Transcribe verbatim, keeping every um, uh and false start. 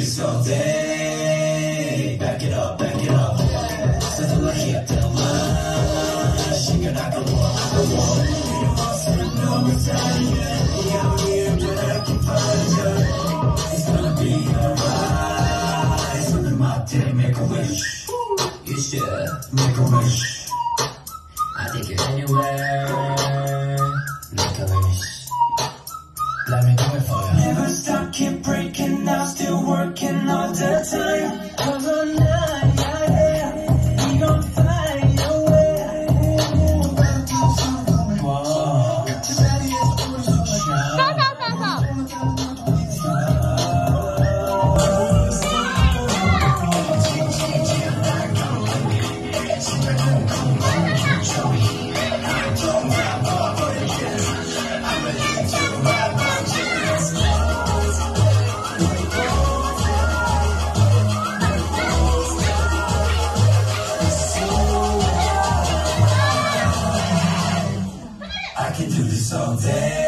this all day. Back it up, back it up. 서둘러 힘들어만 시간 아까워 아까워 이 모습은 너무 잘해 이 아무리 I can find you. It's gonna be alright. 손을 맞대 make a wish. You should make a wish. I take you anywhere. Make a wish. Let me do it for you. Never stop, keep breaking now, still working all the time. Cause all night, yeah, we gon' find a way. Whoa. Stop, stop, stop, I can do this all day.